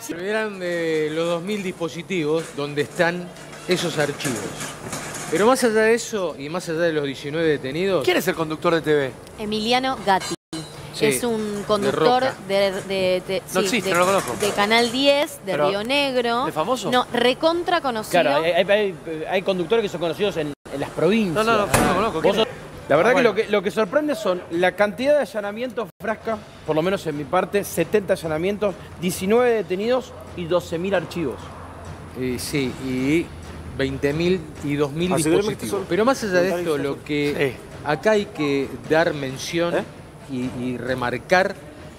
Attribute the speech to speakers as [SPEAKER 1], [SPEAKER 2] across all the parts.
[SPEAKER 1] Eran de los 2000 dispositivos donde están esos archivos. Pero más allá de eso, y más allá de los 19 detenidos...
[SPEAKER 2] ¿Quién es el conductor de TV?
[SPEAKER 3] Emiliano Gatti.
[SPEAKER 1] Sí,
[SPEAKER 3] es un conductor
[SPEAKER 2] No existe, no lo conozco.
[SPEAKER 3] de Canal 10, de
[SPEAKER 2] Pero,
[SPEAKER 3] Río Negro.
[SPEAKER 2] ¿de famoso?
[SPEAKER 3] No, recontra conocido.
[SPEAKER 4] Claro, hay conductores que son conocidos en las provincias.
[SPEAKER 2] No lo conozco. ¿Quién es?
[SPEAKER 4] La verdad
[SPEAKER 2] Bueno.
[SPEAKER 4] que lo que sorprende son la cantidad de allanamientos, Frasca, por lo menos en mi parte, 70 allanamientos, 19 detenidos y 12.000 archivos.
[SPEAKER 1] Sí, y 20.000 y 2.000 dispositivos. Pero más allá de esto, lo que acá hay que dar mención y remarcar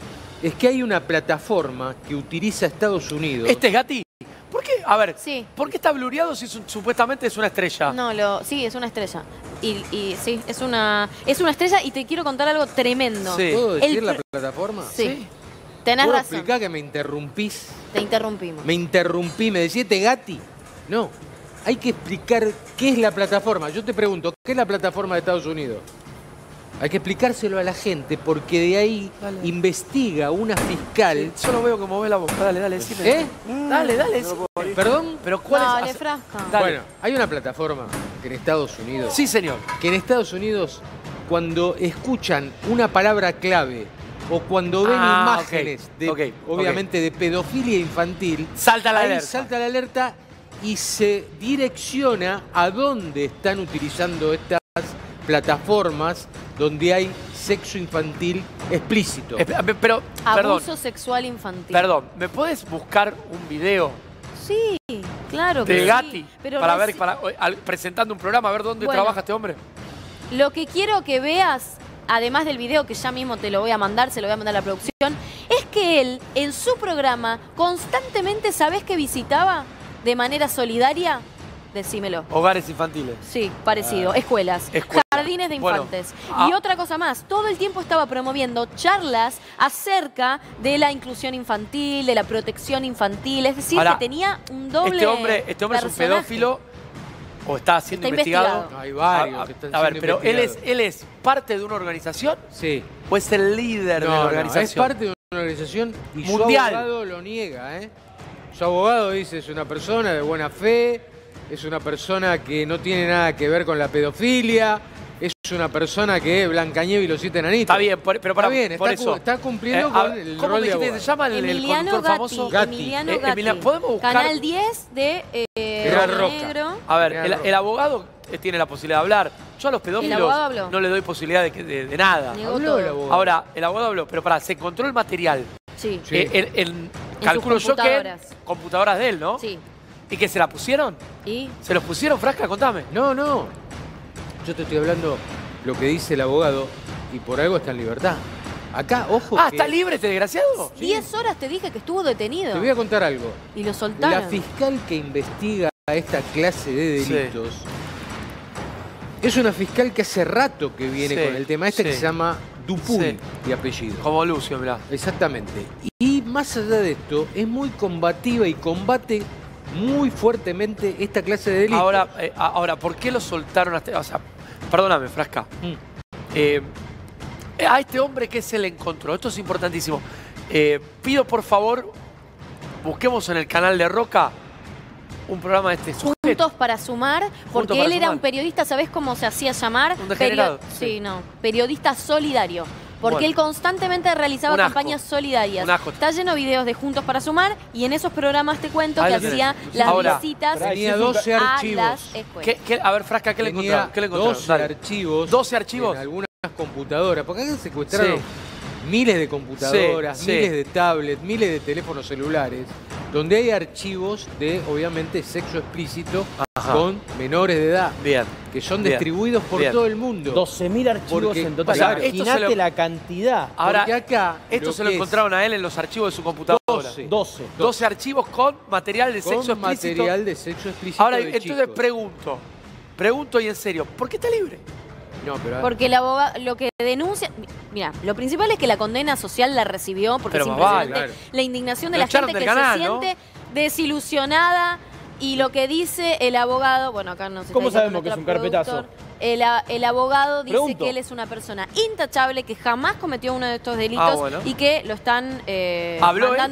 [SPEAKER 1] es que hay una plataforma que utiliza Estados Unidos.
[SPEAKER 2] ¿Este es Gatti? ¿Por qué? A ver,
[SPEAKER 3] Sí.
[SPEAKER 2] ¿por qué está blureado si supuestamente es una estrella?
[SPEAKER 3] No, sí, es una estrella. Y sí, es una estrella y te quiero contar algo tremendo.
[SPEAKER 2] Sí.
[SPEAKER 1] ¿Puedo decir la plataforma?
[SPEAKER 3] Sí. Tenés
[SPEAKER 1] ¿Puedo
[SPEAKER 3] razón.
[SPEAKER 1] explicar que me interrumpís?
[SPEAKER 3] Te interrumpimos.
[SPEAKER 1] Me interrumpí, me decís, ¿este Gatti? No, hay que explicar qué es la plataforma. Yo te pregunto, ¿qué es la plataforma de Estados Unidos? Hay que explicárselo a la gente porque de ahí investiga una fiscal.
[SPEAKER 2] Sí, solo veo cómo ve la boca. Dale, decime. Dale, decime.
[SPEAKER 1] ¿Perdón?
[SPEAKER 2] Pero ¿cuál
[SPEAKER 3] Dale,
[SPEAKER 2] es?
[SPEAKER 3] Frasca.
[SPEAKER 2] Dale.
[SPEAKER 1] Bueno, hay una plataforma que en Estados Unidos...
[SPEAKER 2] Sí, señor.
[SPEAKER 1] Que en Estados Unidos, cuando escuchan una palabra clave o cuando ven imágenes, obviamente de pedofilia infantil,
[SPEAKER 2] Salta la
[SPEAKER 1] ahí
[SPEAKER 2] alerta.
[SPEAKER 1] salta la alerta y se direcciona a dónde están utilizando estas plataformas donde hay sexo infantil explícito.
[SPEAKER 2] Pero,
[SPEAKER 3] Abuso sexual infantil.
[SPEAKER 2] Perdón, ¿me puedes buscar un video
[SPEAKER 3] Sí, claro que
[SPEAKER 2] de
[SPEAKER 3] sí.
[SPEAKER 2] Gatti
[SPEAKER 3] Pero
[SPEAKER 2] para ver, presentando un programa, a ver dónde trabaja este hombre?
[SPEAKER 3] Lo que quiero que veas, además del video que ya mismo te lo voy a mandar, se lo voy a mandar a la producción, es que él, en su programa, constantemente, ¿sabés qué visitaba de manera solidaria? Decímelo.
[SPEAKER 2] Hogares infantiles.
[SPEAKER 3] Sí, parecido. Escuelas. Jardines de infantes. Y otra cosa más, todo el tiempo estaba promoviendo charlas acerca de la inclusión infantil, de la protección infantil. Es decir,
[SPEAKER 2] Ahora,
[SPEAKER 3] que tenía un doble
[SPEAKER 2] Este hombre es un pedófilo o está siendo investigado.
[SPEAKER 1] Hay varios que están
[SPEAKER 2] A ver,
[SPEAKER 1] siendo
[SPEAKER 2] pero
[SPEAKER 1] investigados.
[SPEAKER 2] él es parte de una organización
[SPEAKER 1] Sí.
[SPEAKER 2] o es el líder de la organización.
[SPEAKER 1] Es parte de una organización y
[SPEAKER 2] mundial.
[SPEAKER 1] Su abogado lo niega, Su abogado dice es una persona de buena fe, es una persona que no tiene nada que ver con la pedofilia, es una persona que es Blancanieves y los 7 enanitos.
[SPEAKER 2] Está bien, pero para
[SPEAKER 1] está bien,
[SPEAKER 2] por eso.
[SPEAKER 1] está cumpliendo con el
[SPEAKER 2] ¿Cómo
[SPEAKER 1] rol
[SPEAKER 2] me
[SPEAKER 1] de
[SPEAKER 2] dijiste
[SPEAKER 1] abogado.
[SPEAKER 2] que se llama el
[SPEAKER 3] Emiliano
[SPEAKER 2] conductor
[SPEAKER 3] Gatti.
[SPEAKER 2] famoso?
[SPEAKER 1] Gatti.
[SPEAKER 3] Emiliano Gatti.
[SPEAKER 2] ¿Podemos buscar?
[SPEAKER 3] Canal 10 de
[SPEAKER 1] General
[SPEAKER 3] Río
[SPEAKER 1] Roca.
[SPEAKER 3] Negro.
[SPEAKER 2] A ver, el abogado tiene la posibilidad de hablar. Yo a los
[SPEAKER 3] El abogado
[SPEAKER 2] pedófilos
[SPEAKER 3] habló.
[SPEAKER 2] no le doy posibilidad de nada.
[SPEAKER 3] Negó
[SPEAKER 1] Habló
[SPEAKER 3] todo.
[SPEAKER 1] el abogado.
[SPEAKER 2] Ahora, el abogado habló, pero se encontró el material.
[SPEAKER 3] Sí.
[SPEAKER 1] Sí.
[SPEAKER 2] Calculo
[SPEAKER 3] sus
[SPEAKER 2] yo que
[SPEAKER 3] computadoras.
[SPEAKER 2] computadoras de él, ¿no?
[SPEAKER 3] Sí.
[SPEAKER 2] ¿Y que se la pusieron?
[SPEAKER 3] ¿Y?
[SPEAKER 2] ¿Se los pusieron, Frasca? Contame.
[SPEAKER 1] No. Yo te estoy hablando lo que dice el abogado y por algo está en libertad. Acá, ojo que...
[SPEAKER 2] ¿Está libre este desgraciado?
[SPEAKER 3] 10 horas te dije que estuvo detenido.
[SPEAKER 1] Te voy a contar algo.
[SPEAKER 3] Y lo soltaron.
[SPEAKER 1] La fiscal que investiga esta clase de delitos es una fiscal que hace rato que viene con el tema que se llama Dupuy de apellido.
[SPEAKER 2] Como Lucio, mirá.
[SPEAKER 1] Exactamente. Y más allá de esto, es muy combativa y combate muy fuertemente esta clase de delitos.
[SPEAKER 2] Ahora, ¿por qué lo soltaron? O sea, perdóname, Frasca. A este hombre que se le encontró, esto es importantísimo. Pido, por favor, busquemos en el canal de Roca un programa de este sujeto.
[SPEAKER 3] Juntos para sumar, porque él era un periodista, ¿sabés cómo se hacía llamar?
[SPEAKER 2] Un degenerado.
[SPEAKER 3] Periodista solidario. Porque él constantemente realizaba campañas solidarias. Está lleno de videos de Juntos para Sumar y en esos programas te cuento que hacía las visitas
[SPEAKER 1] tenía 12 archivos.
[SPEAKER 3] a las escuelas.
[SPEAKER 2] A ver, Frasca, ¿qué le encontraron?
[SPEAKER 1] 12 archivos.
[SPEAKER 2] 12 archivos.
[SPEAKER 1] En algunas computadoras. Porque acá secuestraron miles de computadoras, miles de tablets, miles de teléfonos celulares, donde hay archivos de, obviamente, sexo explícito con menores de edad. Que son distribuidos por todo el mundo.
[SPEAKER 4] 12.000 archivos en total.
[SPEAKER 2] O sea,
[SPEAKER 4] imagínate la cantidad.
[SPEAKER 2] Ahora,
[SPEAKER 1] porque acá
[SPEAKER 2] esto se lo encontraron a él en los archivos de su computadora. 12 archivos con material de sexo explícito. Ahora, entonces pregunto y en serio, ¿por qué está libre?
[SPEAKER 1] No, pero
[SPEAKER 3] porque el abogado, lo que denuncia... Mira, lo principal es que la condena social la recibió porque es impresionante la indignación de la gente que se siente desilusionada y lo que dice el abogado... Bueno, acá no sé.
[SPEAKER 4] ¿Cómo sabemos que es un carpetazo?
[SPEAKER 3] El abogado dice que él es una persona intachable, que jamás cometió uno de estos delitos y que lo están mandando a la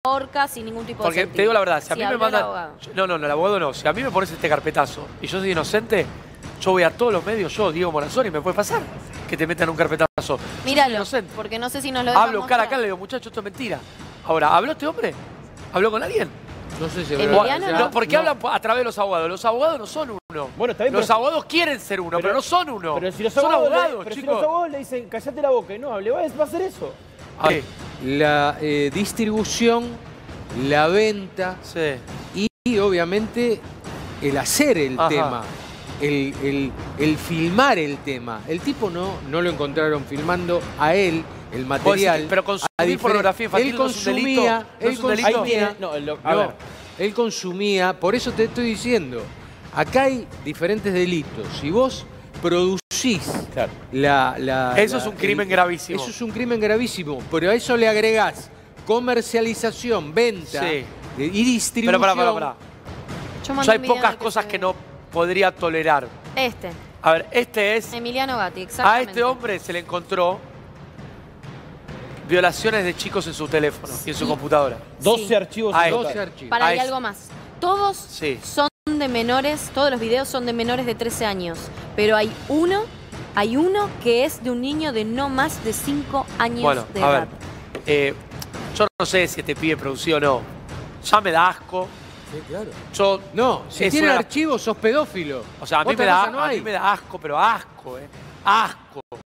[SPEAKER 3] ahorca sin ningún tipo de
[SPEAKER 2] Porque
[SPEAKER 3] sentido.
[SPEAKER 2] te digo la verdad, si a
[SPEAKER 3] Sí,
[SPEAKER 2] mí me
[SPEAKER 3] habló el
[SPEAKER 2] mandan...
[SPEAKER 3] abogado.
[SPEAKER 2] No, el abogado no. Si a mí me pones este carpetazo y yo soy inocente, yo voy a todos los medios, yo, Diego Morazón, y me puede pasar que te metan un carpetazo.
[SPEAKER 3] Míralo,
[SPEAKER 2] inocente.
[SPEAKER 3] porque no sé si nos lo dejan
[SPEAKER 2] Hablo cara a
[SPEAKER 3] mostrar.
[SPEAKER 2] cara y le digo, muchacho, esto es mentira. Ahora, ¿habló este hombre? ¿Habló con alguien?
[SPEAKER 1] No sé si
[SPEAKER 3] Emiliano,
[SPEAKER 2] No, porque hablan a través de los abogados. Los abogados no son uno.
[SPEAKER 4] Bueno, está bien,
[SPEAKER 2] los
[SPEAKER 4] pero-
[SPEAKER 2] abogados quieren ser uno, pero no son uno.
[SPEAKER 4] Pero si los
[SPEAKER 2] son
[SPEAKER 4] abogados,
[SPEAKER 2] abogados,
[SPEAKER 4] pero si
[SPEAKER 2] chicos.
[SPEAKER 4] los abogados le dicen, callate la boca y no hable, va a hacer eso.
[SPEAKER 2] A ver,
[SPEAKER 1] La distribución, la venta
[SPEAKER 2] sí.
[SPEAKER 1] y obviamente el hacer el
[SPEAKER 2] Ajá.
[SPEAKER 1] tema, el filmar el tema. El tipo no lo encontraron filmando a él, el material.
[SPEAKER 2] Pero consumir pornografía infantil
[SPEAKER 1] él
[SPEAKER 2] no es un delito.
[SPEAKER 1] consumía,
[SPEAKER 2] ¿No es un delito?
[SPEAKER 4] A ver.
[SPEAKER 1] Él consumía, por eso te estoy diciendo, acá hay diferentes delitos. Si vos producís
[SPEAKER 4] Claro.
[SPEAKER 2] Eso es un crimen gravísimo.
[SPEAKER 1] Eso es un crimen gravísimo, pero a eso le agregás comercialización, venta y distribución.
[SPEAKER 2] Pero pará.
[SPEAKER 3] Yo
[SPEAKER 2] Yo hay pocas cosas que no podría tolerar.
[SPEAKER 3] Este,
[SPEAKER 2] A ver, este es...
[SPEAKER 3] Emiliano Gatti,
[SPEAKER 2] A
[SPEAKER 3] exactamente.
[SPEAKER 2] este hombre se le encontró violaciones de chicos en su teléfono y en su computadora.
[SPEAKER 4] 12
[SPEAKER 3] Sí.
[SPEAKER 4] archivos.
[SPEAKER 2] Ah,
[SPEAKER 4] en total.
[SPEAKER 1] 12 archivos.
[SPEAKER 3] Para, hay
[SPEAKER 2] Ah,
[SPEAKER 3] algo más. Todos
[SPEAKER 2] Sí.
[SPEAKER 3] son de menores, todos los videos son de menores de 13 años. Pero hay uno que es de un niño de no más de 5 años
[SPEAKER 2] Bueno,
[SPEAKER 3] de
[SPEAKER 2] a
[SPEAKER 3] edad.
[SPEAKER 2] ver. Yo no sé si este pibe produció o no. Ya me da asco.
[SPEAKER 1] Sí, claro.
[SPEAKER 2] Yo...
[SPEAKER 1] No, si
[SPEAKER 2] es
[SPEAKER 1] tiene
[SPEAKER 2] una-
[SPEAKER 1] archivos sos pedófilo.
[SPEAKER 2] O sea, a mí
[SPEAKER 1] Otra
[SPEAKER 2] me da,
[SPEAKER 1] cosa no
[SPEAKER 2] a mí
[SPEAKER 1] hay.
[SPEAKER 2] me da asco, pero asco, Asco.